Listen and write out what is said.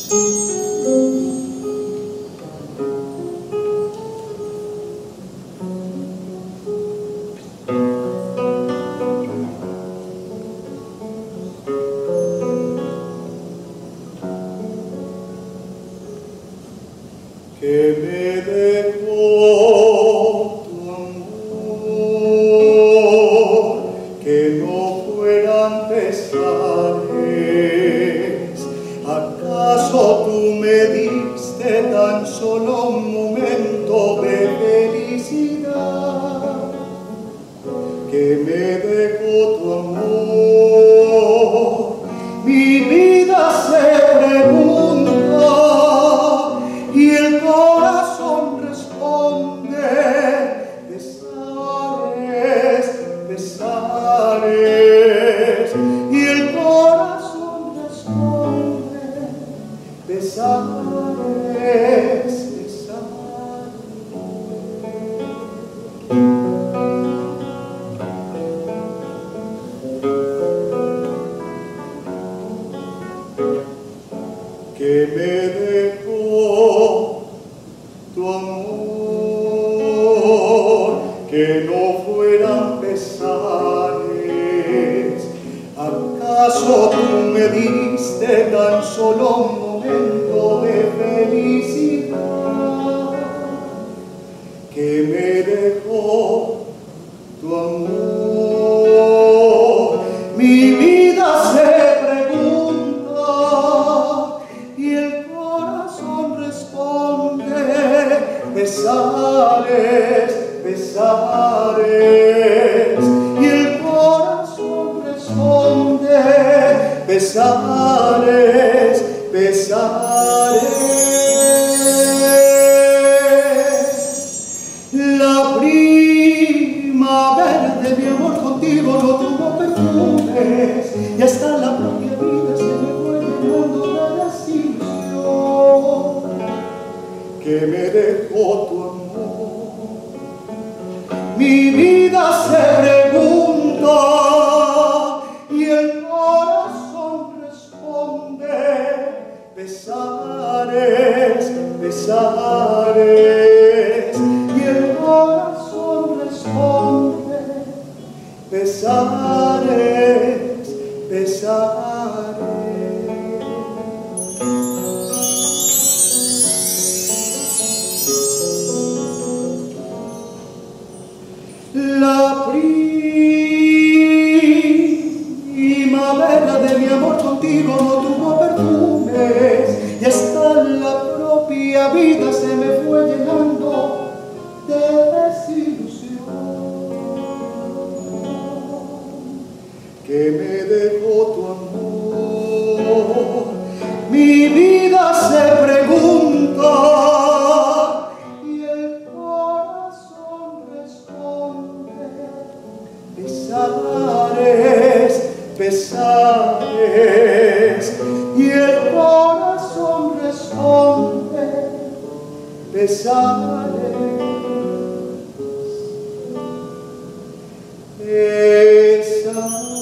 que me dejó tu amor, que no fueran pesares. ¿Acaso tú me diste tan solo un momento de felicidad? Que me dejó tu amor, mi vida se pregunta y el corazón responde: pesares, pesares. Y el corazón responde: pesares, pesares. Que me dejó tu amor, que no fueran pesares. ¿Acaso tú me diste tan solo un momento de felicidad? Que me dejó tu amor, mi vida se pregunta y el corazón responde: pesares, pesares. Y el corazón responde: pesares, pesares. La primavera de mi amor contigo no tuvo perfumes y hasta la propia vida se me fue llenando de desilusión. Que me dejó tu amor, mi vida se pregunta y el corazón responde: pesares, pesares. Y el corazón responde: pesares, pesares. La primavera de mi amor contigo no tuvo perfumes y hasta la propia vida se me fue llenando de desilusión. Que me dejó tu amor, mi vida se pregunta y el corazón responde: pesares, pesares. Y el corazón responde: pesares, pesares.